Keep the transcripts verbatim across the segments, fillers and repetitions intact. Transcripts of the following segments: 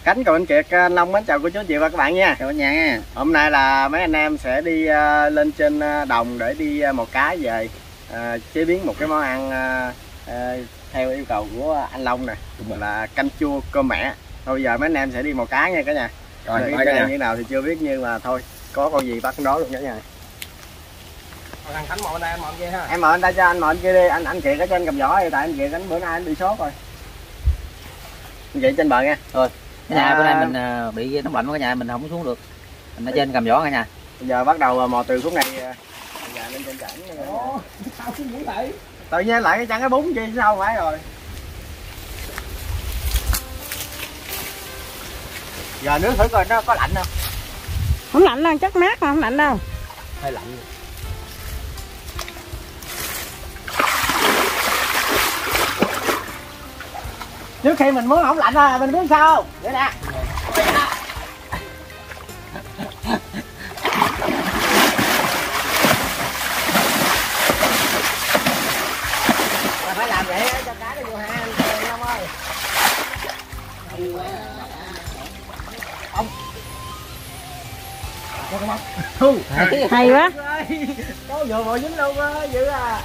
Cánh Cầu Anh Kiệt, anh Long mến chào cô chú anh chị và các bạn nha. Chào cả nhà nha. Hôm nay là mấy anh em sẽ đi uh, lên trên đồng để đi uh, một cái về uh, chế biến một cái món ăn uh, uh, theo yêu cầu của anh Long nè, là canh chua cơm mẹ. Thôi bây giờ mấy anh em sẽ đi một cái nha cả nhà. Rồi cái này như nào thì chưa biết, nhưng mà thôi có con gì bắt con đó luôn cả nhà. Thằng Khánh mò đây, anh mò kia ha. Em mò anh đây cho anh mò anh kia đi, anh anh Kiệt ở trên cầm giỏ đi, tại anh Kiệt anh bữa nay anh bị sốt rồi. Anh Kiệt trên bờ nha. Rồi. Cái nhà à, bữa nay mình uh, bị nóng lạnh quá cả nhà, mình không xuống được. Mình ở trên cầm giỏ cả nhà. Bây giờ bắt đầu mò từ khúc này giờ lên trên chảnh. Ồ, sao xuống dữ vậy? Tự nhiên lại cái chăn cái bún chi sao phải rồi. Giờ nước thử coi nó có lạnh không? Không lạnh đâu, chắc mát mà không lạnh đâu. Hơi lạnh. Trước khi mình muốn không lạnh rồi mình biết sao không? Vậy nè. Phải làm vậy cho cá nó vô hang Long ơi. Ông. Thu. Hay quá. Có vừa bộ dính luôn á, dữ à.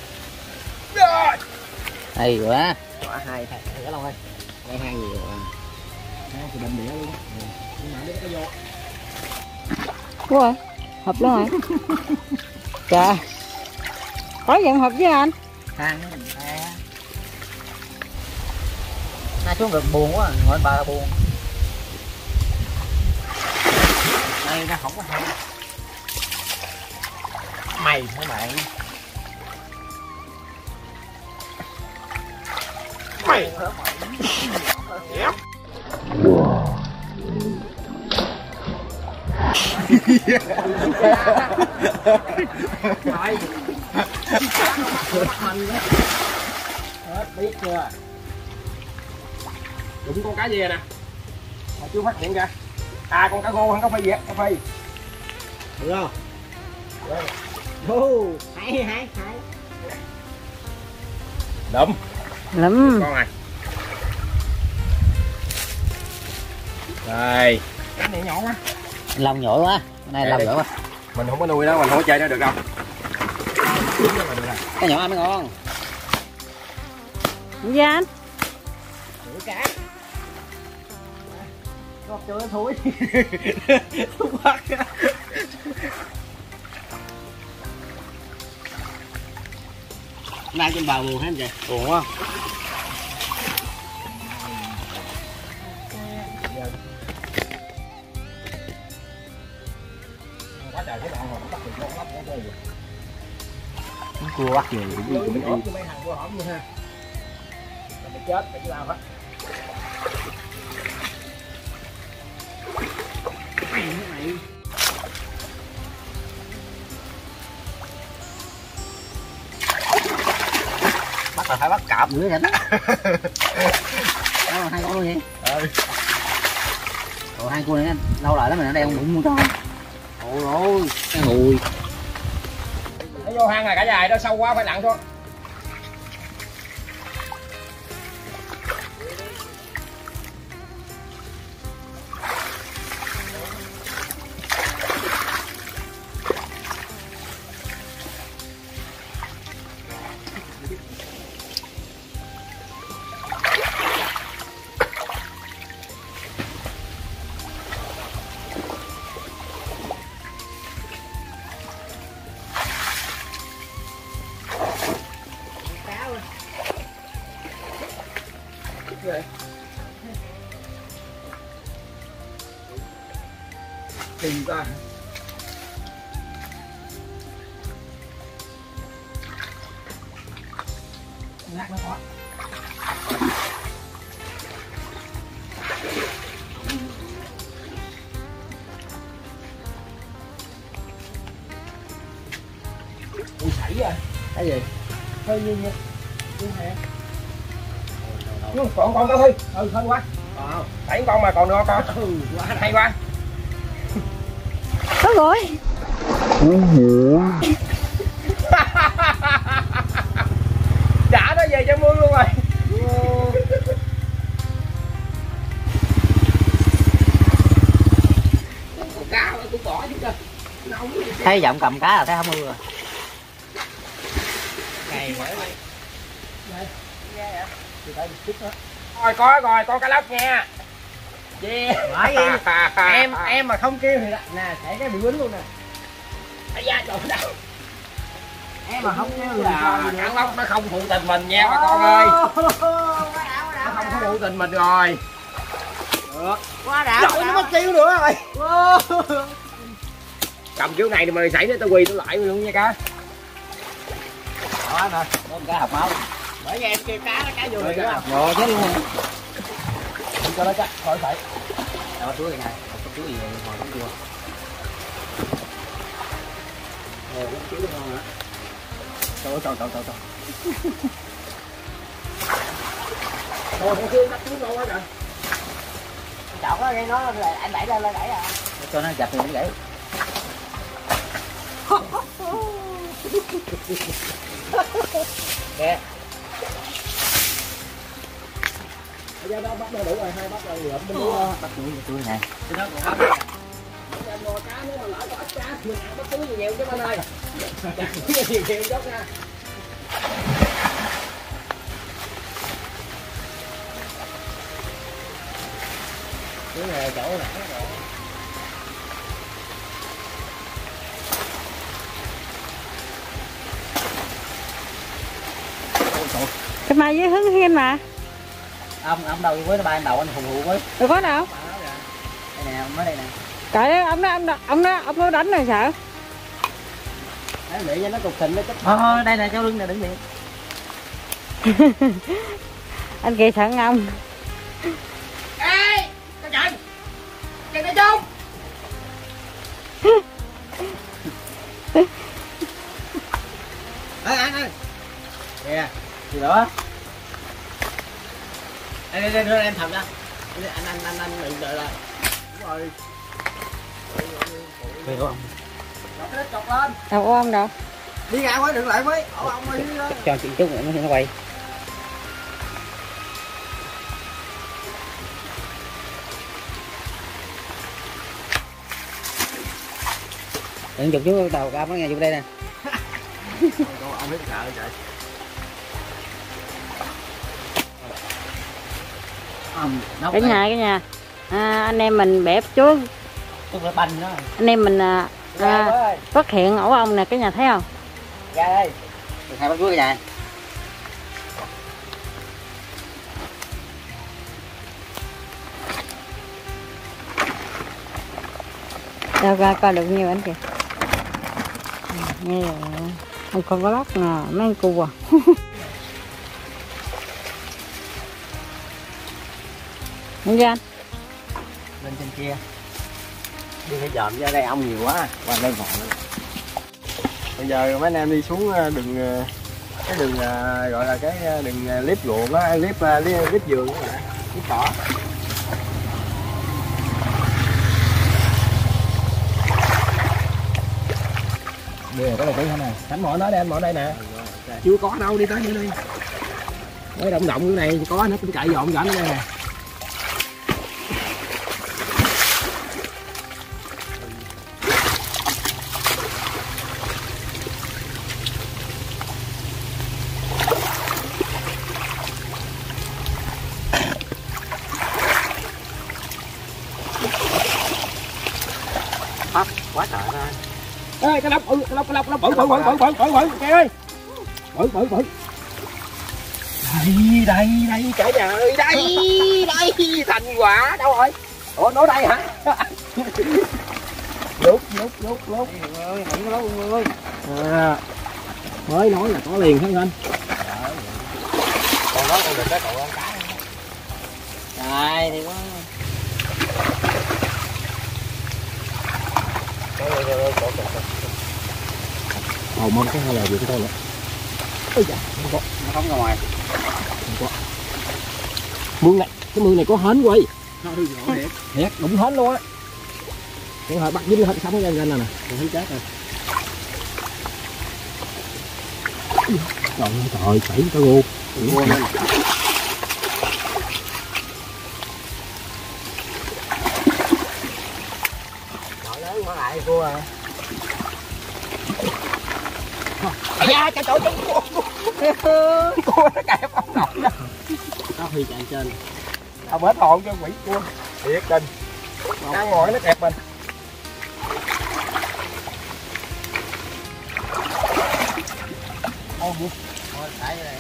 Hay quá. Quá hay, hay cái Long ơi. Đây hang nhiều à. Hang thì đầm đĩa luôn. Nhưng mà nó có vô. Đúng rồi. Hợp luôn rồi. Trời. Có dạng hợp với anh. Hang nó nay xuống được buồn quá, ngồi bà là buồn. Đây nó không có hay. Mày hả bạn? Mày hả mày? Yep. Trời. Hết biết chưa? Đúng con cá gì nè, mà chưa phát hiện ra. À con cá gô hay cá phi gì á, cá phi. Được không? Được. Hay hay hay. Đậm. Lắm. Con này. Đây. Cái này nhỏ quá. Lòng nhỏ quá. Cái này lòng nhỏ quá. Mình không có nuôi đó, mình không có chơi nó được đâu. Cái nhỏ mới ngon. Gì anh? Rửa cá. Ngọt chưa nó thúi. Thúi quá. Nay trên bờ buồn hả anh chị? Buồn quá. Quá trời cái đoạn rồi bắt được con lắm cái gì. Nó cua bắt gì cũng đi cũng đi. Mấy thằng cua hổm luôn ha. Rồi mày chết mày chứ sao hết. Bắt là phải bắt cọp nữa vậy đó. Đó hai con luôn vậy. Ừ. Ồ, hai con này lâu lại lắm mình ở đây không đụng mua cho. Ôi ôi, cái mùi. Nó vô hang này cả dài đó, sâu quá phải lặn thôi. Tìm ta. Ngắt nó quá. Ui sảy rồi. Cái gì? Hơi như như. Như hả? Còn con tao Thi. Ừ hơi quá. Ờ. Bảy con mà còn nữa con. Ừ quá hay quá. Có rồi. Trả nó về cho mương luôn rồi. thấy giọng cầm cá là thấy không mưa rồi. Rồi coi rồi, con cá lóc nha. Yeah. em em mà không kêu thì là nè sẽ cái bị quýnh luôn nè. Ây da trời đâu. Em mà không kêu là cá lóc nó không phụ tình mình nha bà con ơi. Nó không có phụ tình mình rồi. Được. Quá đã. Trời nó mất kêu nữa rồi. Cầm kiểu này thì mày xảy đến tao quỳ tao lại luôn nha cá. Đó nè, có cá học máu. Bởi vì em kêu cá nó cá vô rồi đó. Rồi chết luôn. Cho nó chắc, khỏi phải. Đó chuối này, có chuối gì hồi cũng chua. Rồi uống chuối ngon nữa. Trời ơi, trời trời trời trời. Rồi con kêu bắt chuối ngon quá trời. Chọn nó nghe nó anh đẩy lên lên đẩy à. Cho nó dập thì nó gãy. Nè. Bây giờ đó bắt nó đủ rồi, hai bắt rồi lượm bên đó. Bắt chuối chuối này. Cái đó còn không. Em ngồi cá nếu mà lỡ có ít cá mình ăn bắt chuối nhiều chứ anh ơi. Nhiều nhiều chút nha. Cái này chỗ này. Cái mai với hứng em mà. Ông ông đâu với nó bay đầu anh hù hù với. Đâu có đâu. Đây nè, mới đây nè. Trời ơi, ông đó ông đó ông đó ông nó đánh rồi sợ. Đấy để cho nó cục thịnh nó chết. Thôi đây nè, cháu lưng nè, đừng điện. Anh kia sợ ông. Ê, cái chạy. Chạy cái chung. Ê anh ơi. Kìa, Gì đó? đây đây đưa em thầm ra. Anh anh anh anh đừng đợi là. Đúng rồi. Về không? Chọc cái chọc lên. Đâu có ông đâu. Đi ra mới đừng lại mới. Ủa ông ơi đi đó. Cho chị chút nữa nó quay. Đừng chụp chú đầu cao nó nghe chụp đây nè. Ông biết sợ trời. Cái nhà cái nhà. À, anh em mình bẹp chuối. Chú phải banh đó. Anh em mình à, à, phát hiện ổ ong nè cái nhà thấy không? Ra đây. Được hai bắt chuối cái nhà. Đâu ra coi được nhiều anh kìa. Nghe không con có lóc nè, mấy anh cu à. Nghe chưa anh? Lên trên kia. Đi phải dòm ra đây ong nhiều quá. Qua đây ngọn nữa. Bây giờ mấy anh em đi xuống đường cái đường gọi là cái đường clip ruộng á, clip clip vườn á, clip cỏ. Đây là cái đầu tiên hả nè. Anh mỏ nó đây, anh mỏ đây nè. Chưa có đâu, đi tới here đi. Mới động động cái này có nó cũng chạy dọn dọn đây nè. Hấp quá trời ra. Ê cái lóc, ừ, cái lóc, cái lóc, nó bự bự bự bự bự bự bự kìa ơi. Bự bự bự. Đây đây đây cả nhà ơi, đây đây thành quả đâu rồi? Ủa nó đây hả? Lúc lúc lúc lúc ơi, không có lóc ơi. À, mới nói là có liền thấy anh. Còn đó con đừng cái cậu ăn cá. Đây thì có. Ồ mong cái hai là gì cái thôi nữa. Ôi dạ, không có. Nó không ra ngoài. Không có. Mương này, cái mương này có hến quay. Thiệt. Thiệt, đúng hến luôn á. Cái hồi bắt dính hết sống ra lên nè nè. Mình thấy chết rồi. Trời ơi trời, chảy cái gô. Trời lớn quá lại cô à. da trời trời cua nó kẹp ông ngọc đó. Nó phi chạy trên. Ông hết hồn cho quỷ cua. Thiệt tình. Ăn ngồi nó kẹp mình. Ô bu. Thôi tại này.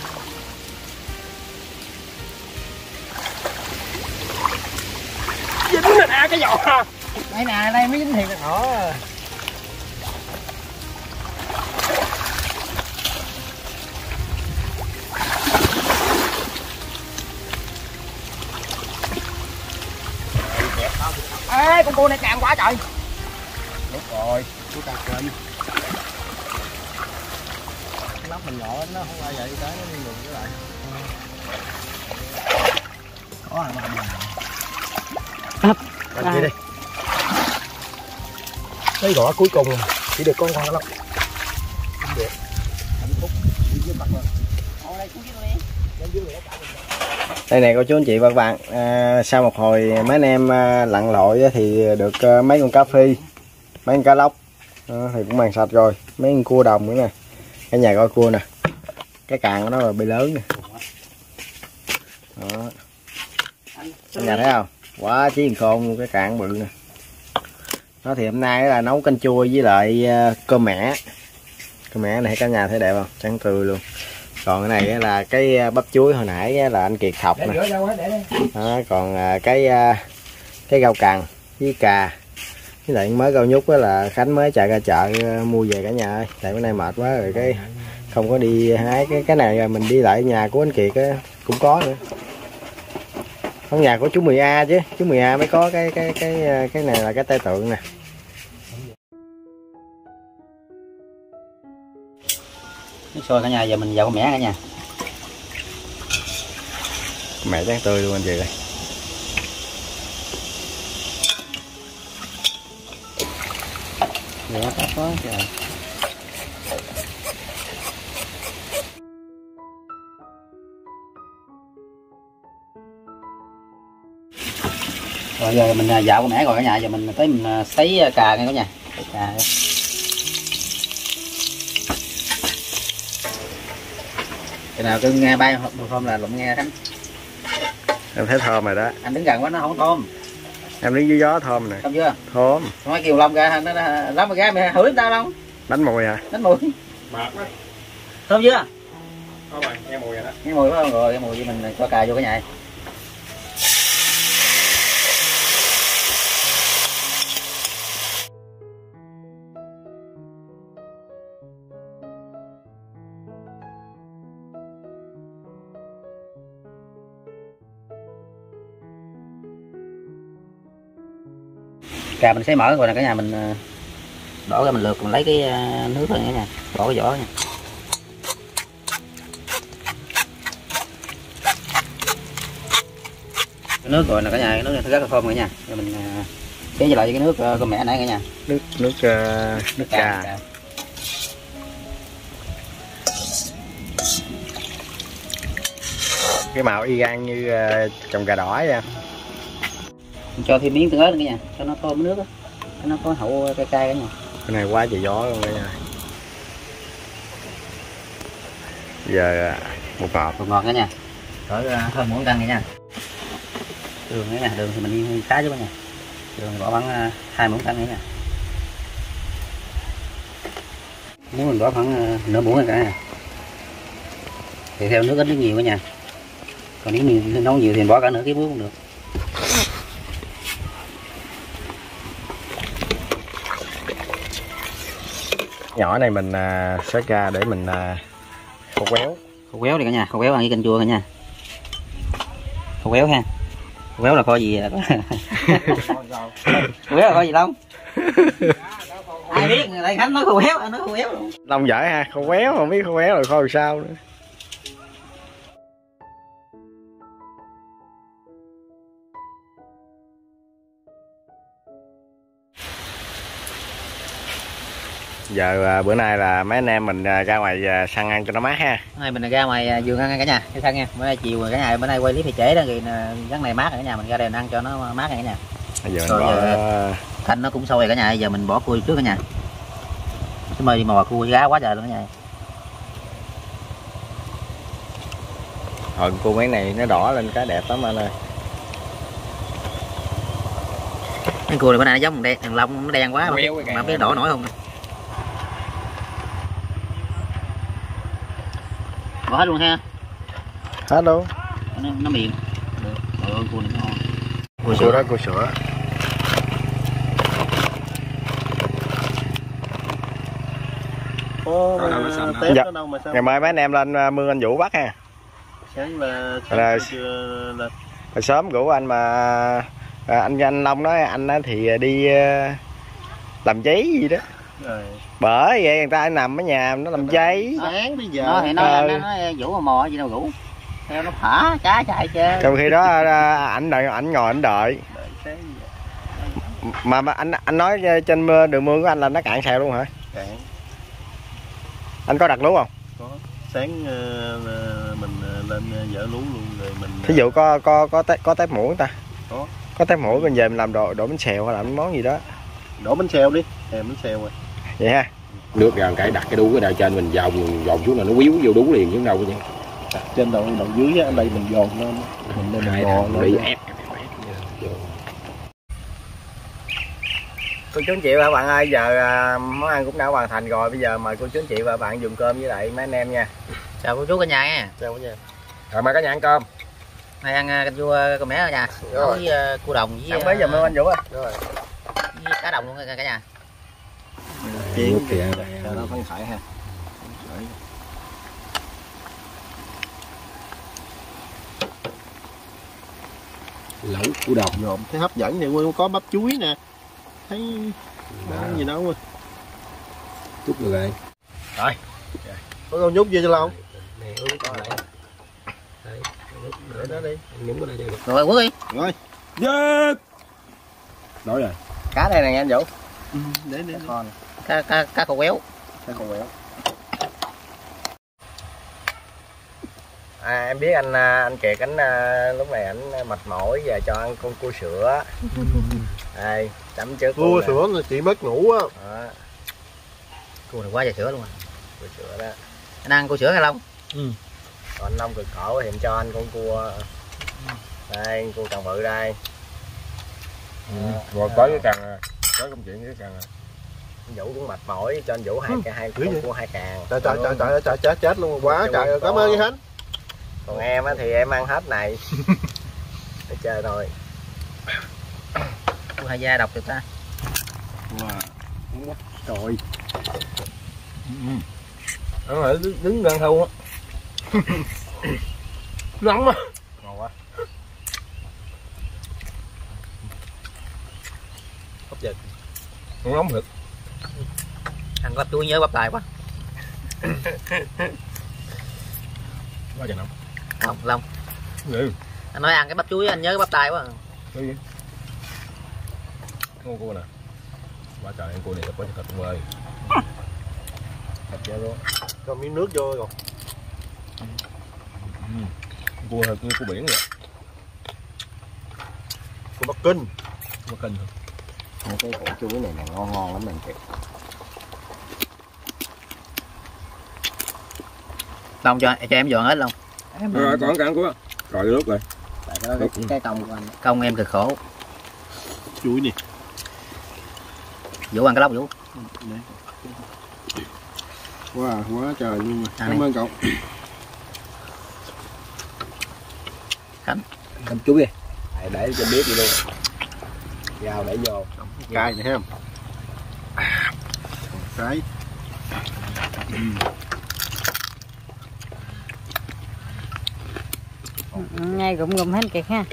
Dính nè à, cái giò. Đây nè, đây mới dính thiệt là nổ. Ê, con cua này càng quá trời. Đúng rồi, cua càng kênh. Cái lóc mình nhỏ nó không ai vậy tới nó đi ngừng với lại. Có à mà. Hấp. Bạn kia đi. Cái gõ cuối cùng chỉ được con con đó lắm. Không được. Hạnh phúc đi với mặt rồi. Ồ, đây cũng dưới đi. Đây này cô chú anh chị và các bạn, à, sau một hồi mấy anh em à, lặn lội thì được à, mấy con cá phi, mấy con cá lóc à, thì cũng bằng sạch rồi, mấy con cua đồng nữa nè, cái nhà coi cua nè, cái càng của nó là bị lớn nè, đó. Cái nhà thấy không, quá chí khôn luôn, cái càng bự nè. Đó thì hôm nay là nấu canh chua với lại uh, cơm mẻ, cơm mẻ này cả nhà thấy đẹp không, trắng tươi luôn. Còn cái này là cái bắp chuối hồi nãy là anh Kiệt học nè. Đó, còn cái cái rau càng với cà với lại mới rau nhút đó là Khánh mới chạy ra chợ mua về cả nhà ơi, tại bữa nay mệt quá rồi cái không có đi hái cái cái này, mình đi lại nhà của anh Kiệt á cũng có nữa. Ở nhà của chú mười A chứ, chú mười A mới có cái cái cái cái này là cái tay tượng nè. Nước sôi cả nhà, giờ mình vào con mẻ cả nhà. Mẹ trắng tươi luôn anh chị ơi. Dạ, có có trời. Rồi giờ mình dạo con mẻ rồi cả nhà, giờ mình tới mình sấy cà nha cả nhà. Cà. Cái nào cứ nghe bay một hôm là lụm nghe Khánh. Em thấy thơm rồi đó. Anh đứng gần quá nó không thơm. Em đứng dưới gió thơm nè. Thơm chưa? Thơm. Nói kiều long ra nó lắm mà ra mày hửi tao đâu. Đánh mùi à? Đánh mùi. Mệt quá. Thơm chưa? Thơm rồi, nghe mùi rồi đó. Nghe mùi phải không? Rồi cái mùi gì mình cho cà vô cái nhà. Cà mình sẽ mở rồi nè cả nhà, mình đổ ra mình lượt mình lấy cái nước rồi nha, bỏ cái vỏ nha. Cái nước rồi nè cả nhà, cái nước này rất là thơm cả nhà. Rồi mình chế trở lại với cái nước cơm mẻ nãy cả nhà. Nước nước uh, nước cà. cà. Cái màu y gan như uh, trồng cà đỏ vậy. Mình cho thêm miếng tương ớt nữa cả nhà, cho nó thơm nước á, cho nó có hậu cay cay cả nhà. Cái này quá trời gió luôn cả nhà. Giờ bột ngọt, bột ngọt cả nhà, rồi thơm muỗng canh cả nhà. Đường nữa nè, đường thì mình đi khá chứ cả nhà. Đường bỏ khoảng hai muỗng canh nữa nha. Muỗng mình bỏ khoảng nửa muỗng cả nhà. Thì theo nước ít nước nhiều cả nhà. Còn nếu nhiều nấu nhiều thì bỏ cả nửa cái muỗng cũng được. Nhỏ này mình uh, xới ra để mình uh, khô quéo. Khô quéo đi cả nhà, khô quéo ăn với canh chua cả nhà. Khô quéo ha. Khô quéo là kho gì? Khô quéo là kho gì Long? Ai biết, đây Khánh nói khô quéo, anh nói khô quéo luôn. Long giỏi ha, khô quéo không biết khô quéo rồi kho làm sao nữa. Giờ bữa nay là mấy anh em mình ra ngoài săn ăn cho nó mát ha. Hôm nay mình ra ngoài vườn ăn cả nhà, cái sân nha. Bữa nay chiều cả nhà, bữa nay quay clip thì trễ đó, thì giấc này mát rồi cả nhà, mình ra đây ăn cho nó mát rồi cả nhà. Bây giờ mình rồi bỏ giờ thanh nó cũng sôi rồi cả nhà, giờ mình bỏ cua trước cả nhà. Chứ mời đi mò cua gá quá trời luôn nha. Hồi cua mấy này nó đỏ lên cái đẹp lắm anh ơi. Cái cua này bữa nay nó giống đen, thằng lông nó đen quá mà, mà không biết đỏ nổi không. Bỏ hết luôn ha. Hết luôn. Nó, nó miệng. Được. Trời ơi, cua này ngon. Cua sữa đó, cua sữa. Ô, tép dạ. nó đâu mà sao? Ngày mai mấy anh em lên mương anh Vũ bắt ha. Sáng là sáng là, chưa lên. là sớm rủ anh mà à, anh anh Long nói anh á thì đi uh, làm giấy gì đó. Rồi. Bởi vậy người ta nằm ở nhà nó làm giấy. Sáng bây giờ. Nó thì nói ờ. nó nói Vũ mà mò gì đâu Vũ. Theo nó thả cá chạy chơi. Trong khi đó ảnh đợi ảnh ngồi ảnh đợi. Đợi sáng giờ. Mà, mà anh anh nói trên đường mương của anh là nó cạn sèo luôn hả? Cạn. Anh có đặt lú không? Có. Sáng uh, mình lên dỡ lú luôn rồi mình. Thí dụ có có có tép có tép muỗng không ta? Có. Có tép muỗng mình về mình làm đồ đổ bánh xèo hay làm món gì đó. Đổ bánh xèo đi, thèm bánh xèo rồi. Vậy ha. Nước ra cái đặt cái đú cái đào trên mình vào dồn xuống là nó quýu vô đú liền chứ đâu vậy. Đặt trên đầu đầu dưới á, đây mình dồn lên. Mình lên Hai bò thằng đi ép. Cô chú anh chị và các bạn ơi, giờ à, món ăn cũng đã hoàn thành rồi. Bây giờ mời cô chú anh chị và các bạn dùng cơm với lại mấy anh em nha. Chào cô chú cả nhà nha. Chào cả nhà. Rồi mời cả nhà ăn cơm. Nay ăn canh chua con mẻ ở nhà. Rồi. Với uh, cua đồng với Ăn mấy giờ mới anh Vũ ơi? Rồi. với cá đồng luôn cả nhà. Chiến kìa. cho nó phấn khởi ha. Lẩu cua đồng. Nhộm thấy hấp dẫn thì nguyên có bắp chuối nè. Thấy đó gì đâu mà. Chút rồi lại. Rồi. Có con nhúc gì cho lâu? Này uống coi lại. Đấy. Để đó đi. Nhúng vào đây đi. Rồi quất đi. Rồi. Yes. Nói rồi. Cá đây nè anh Vũ. Ừ, để để. Con. Cá cá cá khô quéo. Cá khô quéo. À, em biết anh anh Kiệt anh lúc này anh mệt mỏi giờ cho ăn con cua sữa. Đây, chấm trước Cua sữa là chị mất ngủ á. Đó. Cua này quá trời sữa luôn à. Cua sữa đó. Anh ăn cua sữa hay không? Ừ. Còn anh Long cực khổ thì em cho anh con cua. Đây, cua càng bự đây. Ừ. Rồi tới cái càng tới công chuyện cái càng. Anh Vũ cũng mệt mỏi cho anh Vũ hai cái hai con cua hai càng. Trời trời trời trời trời chết chết luôn quá trời ơi, cảm ơn Duy Khánh. Còn em á thì em ăn hết này. Để chơi thôi. Cua hai da độc được ta. Wow. Trời. Ăn lại đứng gần thâu á. Nóng á. Ngon quá. Hấp dẫn. Không nóng thật. Ăn bắp chuối nhớ bắp tài quá. Quá trời nóng. Không, Long. Ừ. Anh nói ăn cái bắp chuối anh nhớ bắp tay quá. Cái gì? Ngon cua nè. Quá trời ăn cua này có thịt không ơi. Thịt ra luôn. Cho miếng nước vô rồi. Ừ. Cua thật như cua biển vậy. Cua Bắc Kinh. Bắc Kinh thôi. Cái củ chuối này là ngon ngon lắm anh Kiệt. Long cho cho em dọn hết luôn. Em Rồi còn cạn cua. Rồi nước rồi. tại cái đó cái, cái công của anh. Công em cực khổ. Chuối nè. Vũ ăn cái lóc Vũ. Wow, quá trời luôn. À, cảm ơn cậu. Khánh. Cầm chuối đi. Để, để cho biết đi luôn. Dao để vô. Cay vậy không? Cái. Ngay gụm gụm hết Kiệt ha.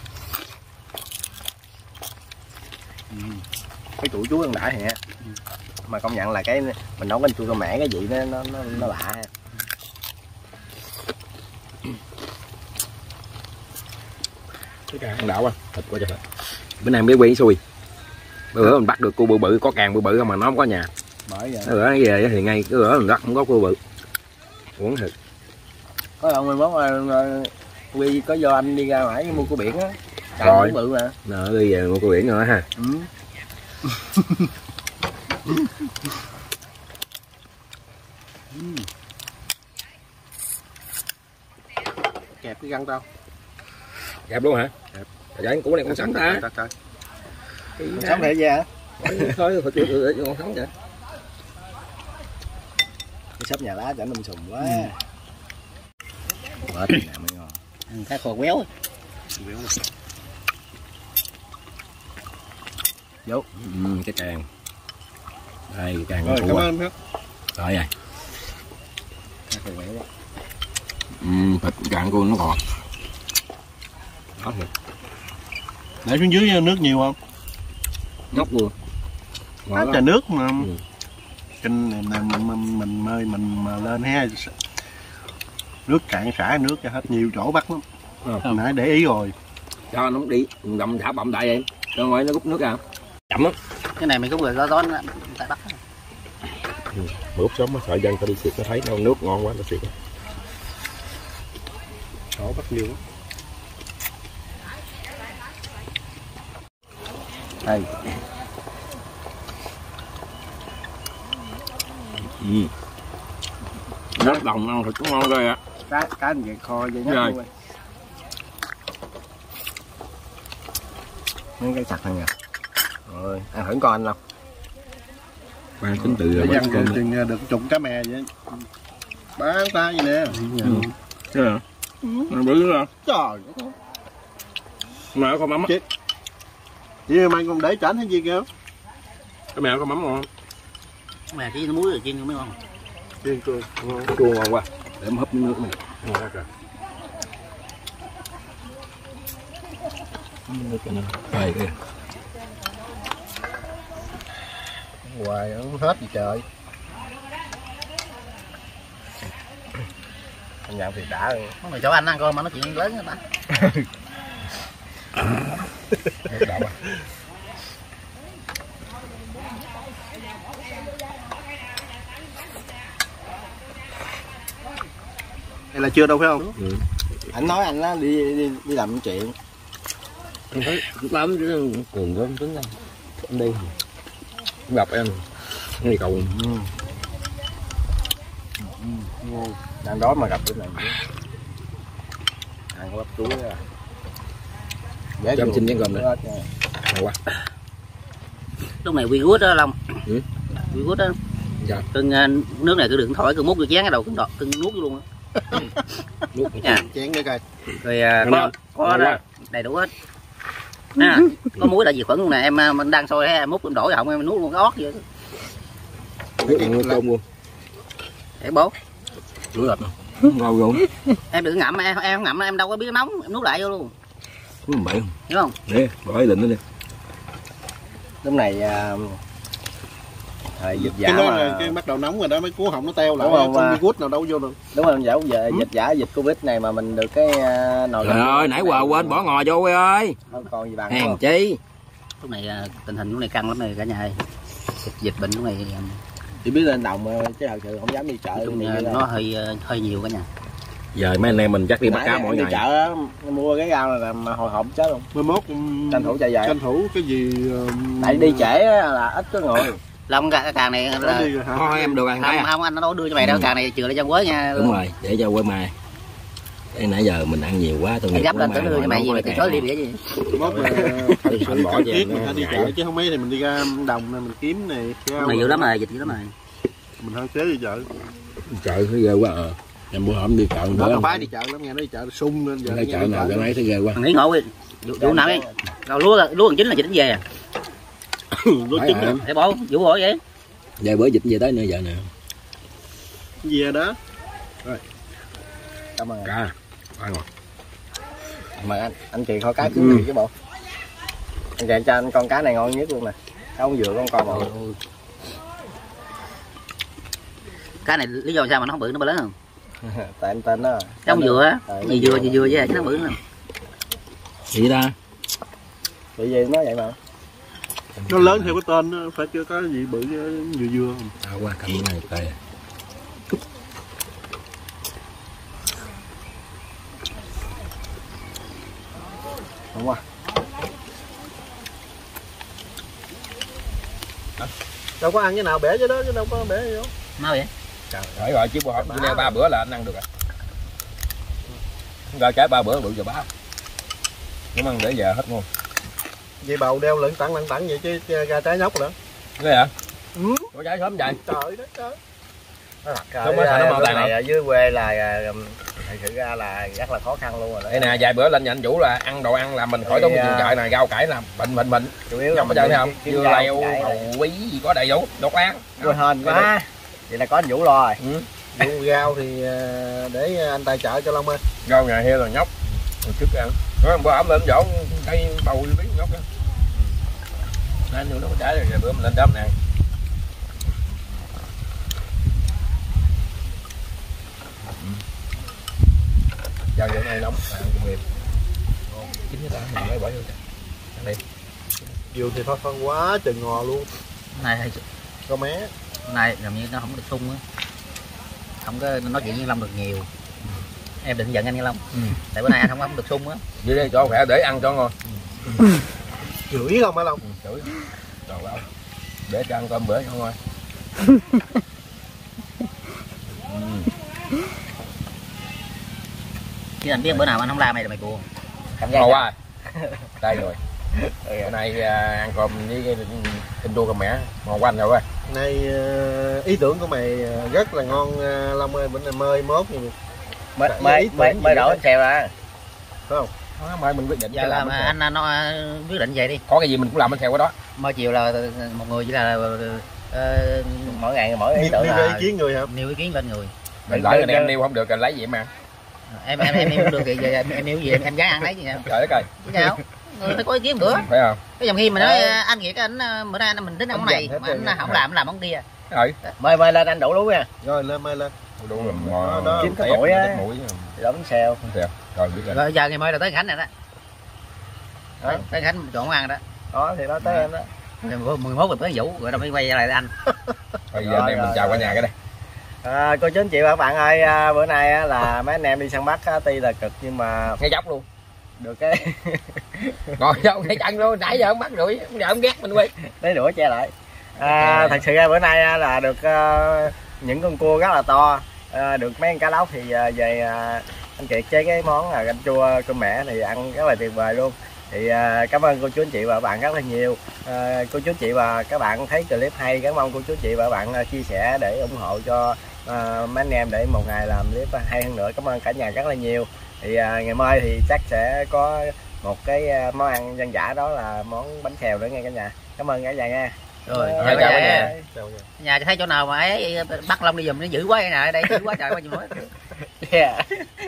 Cái củ chuối ăn đã hả? Mà công nhận là cái mình nấu canh chua con mẻ cái vị nó nó nó, nó lạ ha. Cái càng ăn đảo á, thịt quá trời thịt. Bữa nay mới quen xui. Bữa bữa mình bắt được cua bự bự có càng bự bự không mà nó không có nhà. Bởi vậy. Nó bữa về thì ngay cái bữa mình bắt không có cua bự. Uống thịt. Có lần mình mốt Quy có do anh đi ra ngoài mua cua biển á. Rồi. Bự mà. Nó đi về mua cua biển nữa ha. Ừ. Kẹp cái găng tao. Kẹp luôn hả? Kẹp. Vậy củ này con sống ta. Con sống để ra hả? Thôi thôi chưa con sống vậy. Cái sắp nhà lá chảnh nằm sùng quá. Bớt nè mới ngon. Ăn cái khô quéo. Vô. Ừ, cái càng. Đây càng Rồi, con cảm cua. ơn em. Rồi rồi. Cái khô quéo. Ừ, thịt càng cua nó còn. Đó nè. Để xuống dưới nước nhiều không? Ngóc luôn. Quá trời nước mà. Ừ. Kinh này mình mình mình mời mình mà lên ha. Nước cạn xả nước cho hết nhiều chỗ bắt lắm. Ừ. Nãy để ý rồi. Cho nó đi, đậm thả bậm đại em. Cho ngoài nó rút nước ra. Chậm á. Cái này mình cũng người gió gió tại bắt. Ừ. Mướp sớm nó sợ dân ta đi xịt nó thấy nó nước ngon quá nó xịt. Chỗ bắt nhiều lắm. Đây. Ừ. Rất đồng ăn thịt cũng ngon rồi ạ. Cá cá gì kho vậy nhất Rồi. luôn. Mấy cái sặc này nè. Rồi, ăn thử con anh không? Bạn tính từ Để rồi dằn chừng chừng được chục cá mè vậy. Bán ta vậy nè. Ừ. Thế hả? Nó bự lắm. Trời. Mà có mắm á. Chết. Vậy mà còn để chảnh hay gì kìa? Cái mèo có mắm ngon. Mè chỉ nó muối rồi chiên mới ngon. Chiên cua. Chua ngon quá. Để em hấp nước này. Ngon quá trời. Nước cho nó phai kìa. Hoài không hết gì trời. Anh nhận thì đã rồi. Không phải chỗ anh ăn coi mà nói chuyện lớn hết ta. Đậu à. Đây là chưa đâu phải không? Ừ. Anh nói anh á đi đi đi làm chuyện. Anh thấy lắm chứ cường gớm tính đâu. Em đi. Gặp em. Ngay cầu. Ừ. Ừ. Đang đói mà gặp cái này. Ăn bắp chuối à. Để Cho em xin miếng gồm nè. Ngon quá. Lúc này quy quýt đó Long. Ừ. Quy quýt đó. Dạ. Cưng nước này cứ đừng thổi, cứ múc vô chén cái đầu cưng đọt, cưng nuốt vô luôn á. Nuốt Nha. Chén để coi. Rồi à, có có đó, đầy đủ hết. Nè, có muối đã diệt khuẩn luôn nè, em à, mình đang sôi em múc em đổ vào em nuốt luôn cái ót vậy. Nước ăn tôm luôn. Để bố. Rửa thịt. Ngon luôn. Em đừng ngậm em em không ngậm em đâu có biết nóng, em nuốt lại vô luôn. Đúng vậy không? Hiểu không? Nè, bỏ ý định nó đi. Lúc này à, thời dịch giả Cái đó mà là cái bắt đầu nóng rồi đó, mấy cú họng nó teo lại, đúng không, con à. virus nào đâu vô được. đúng không dẫu giờ dịch giả dịch covid này mà mình được cái à, nồi Trời ơi, nãy quà quên bỏ ngò vô ơi. không còn gì bằng Hèn không? chi. Lúc này à, tình hình lúc này căng lắm này cả nhà ơi. Dịch, dịch bệnh lúc này à, Chỉ biết lên đồng chứ thật sự không dám đi chợ. chung, Mình à, đi nó hơi à, hơi nhiều cả nhà. Giờ mấy anh em mình chắc đi bắt nãy cá em mỗi đi ngày. chợ á, mua cái rau này làm hồi hộp chết luôn. Mai mốt Tranh thủ chạy về. tranh thủ cái gì um, Tại đi trễ á là ít có người. Long cái càng này có là đi rồi hả? Thôi em được ăn cái không, à. không anh nó đâu đưa cho mày đâu, Ừ. càng này chừa lại cho quế nha. Đúng rồi, để cho quê mai. Đây nãy giờ mình ăn nhiều quá tôi Anh nghĩ gấp quê lên mai tới đưa cho mày gì mày từ chối đi vậy gì. Mốt là thật sự Anh bỏ cần về thiết nó mình phải đi ngại chợ lắm. chứ không mấy thì mình đi ra đồng này mình kiếm này cái Mày dữ lắm rồi, dịch dữ lắm rồi. mình hạn chế đi chợ. Chợ thấy ghê quá à. Em bữa hổm đi chợ Đó bữa là phải đi chợ lắm, nghe nói đi chợ sung nên giờ Cái nghe chợ đi nào chợ. cái mấy thấy ghê quá. Thằng nghỉ ngộ đi. Vụ vụ nào đi. Rồi lúa lúa thằng chính là dịch đến về à. Lúa Phải trứng hả? á. Để bỏ vụ bỏ vậy. Giờ bữa dịch về tới nữa giờ nè. Về đó. Cảm ơn. Cá. Ăn rồi. Mà anh anh chị kho cá Ừ. cứu gì chứ bộ. Anh chị cho anh con cá này ngon nhất luôn nè. Không vừa con con mà. Cái này lý do sao mà nó không bự nó bự lớn không? Tại anh tên đó. Trong dừa á, Ờ, gì dừa gì dừa vậy chứ nó bự lắm. Gì ta? Vậy gì nói vậy mà. Nó lớn theo cái tên nó phải chưa có gì bự vừa vừa. À qua cầm cái này tè. Đúng qua. Đâu có ăn cái nào bẻ chứ đó chứ đâu có bẻ gì đâu. Mau vậy? Rồi rồi chứ bò chứ leo ba bữa là anh ăn được rồi. Rồi trái ba bữa bự giờ bá. Cũng ăn để giờ hết luôn. Vậy bầu đeo lửng tẳng lửng tẳng vậy chứ ra trái nhóc nữa. Cái hả? Ừ. Có trái sớm vậy. Trời đất ơi. Không có nó màu này ở dưới quê là thật sự ra là rất là khó khăn luôn rồi đó. Đây nè, vài bữa lên nhà anh Vũ là ăn đồ ăn là mình khỏi tốn cái trường trại này, rau cải là bệnh bệnh bệnh. Chủ yếu trong là chơi thấy không? kiếm Dưa rau, leo, cải hàu bí gì có đầy đủ, đột án. Rồi hên quá. Vậy là có anh Vũ lo rồi. Ừ. Vụ rau thì để anh tài trợ cho Long ơi. Rau nhà heo là nhóc. Rồi trước ăn. Rồi bữa ẩm lên chỗ cây bầu bí nhóc đó. Nên nó có trái rồi, bữa mình lên đó mình ăn. Rau giờ này nóng, ăn cũng mềm. Chín cái ta mình mới bỏ vô. Ăn đi. Dừa thì thôi thôi quá trời ngò luôn. Này Có mé. này làm như nó không được sung á, không có nói chuyện với Long được nhiều. Em đừng giận anh Nghe Long. Ừ. Tại bữa nay anh không không được sung á. Đi đây cho khỏe để ăn cho ngon. Chửi không hả Long? Ừ, chửi. Trời ơi. Để cho ăn cơm bữa cho ngon. Chứ anh biết bữa nào anh không làm mày là mày buồn. Ngon quá. Đây rồi. Bữa nay ăn cơm với cái tinh chua cơm mẻ ngon quá anh rồi. Nay ý tưởng của mày rất là ngon Long ơi, bữa nay mơi mốt gì mới mới mới mới đổ xèo ra phải không? Đó, mai mình quyết định Giờ là mà anh nó quyết định vậy đi. Có cái gì mình cũng làm bánh xèo cái đó. Mới chiều là một người chỉ là uh, mỗi ngày mỗi ý tưởng là ý kiến người hả? nêu ý kiến lên người. Mình lỡ rồi em nêu không được rồi lấy gì mà. Em em em nêu được thì em em nêu gì em, em gái ăn lấy gì nha. Trời đất ơi. Chứ sao? Người phải có ý kiến bữa. Phải không? Cái dòng khi mà nói anh Việt anh bữa nay mình tính ăn món này mà anh không làm anh làm món kia. Rồi. Mời mời lên anh đủ luôn nha. Rồi lên mời lên. Đủ rồi ngon. Đó, chín cái mũi á. Mũi. Đổ bánh xèo. Bánh xèo. Rồi biết rồi. Rồi giờ ngày mai là tới Khánh này đó. Đó, tới Khánh chọn món ăn đó. Đó thì đó tới em đó. mười mốt rồi tới Vũ rồi đâu mới quay lại anh. Bây giờ anh em mình chào cả nhà cái đây. À, cô chú anh chị và các bạn ơi, à, bữa nay á, là mấy anh em đi săn bắt á, tuy là cực nhưng mà Ngay dốc luôn. được cái Ngồi đâu thấy chặn luôn, nãy giờ không bắt đuổi, giờ không ghét mình quay. lấy đũa che lại. À, thật sự ra bữa nay á, là được uh, những con cua rất là to, uh, được mấy con cá lóc thì uh, về uh, anh Kiệt chế cái món là canh chua cơm mẻ thì ăn rất là tuyệt vời luôn. Thì uh, cảm ơn cô chú anh chị và các bạn rất là nhiều. Uh, cô chú anh chị và các bạn thấy clip hay, cảm ơn cô chú anh chị và các bạn uh, chia sẻ để ủng hộ cho uh, mấy anh em để một ngày làm clip hay hơn nữa. Cảm ơn cả nhà rất là nhiều. Thì uh, ngày mai thì chắc sẽ có một cái uh, món ăn dân dã, đó là món bánh xèo nữa nghe cả nhà. Cảm ơn cả nhà nha. Rồi Chào chào cả nhà. nhà. Nhà thấy chỗ nào mà ấy bắt Long đi giùm nó dữ quá cái này đây dữ quá trời quá gì nữa. Yeah.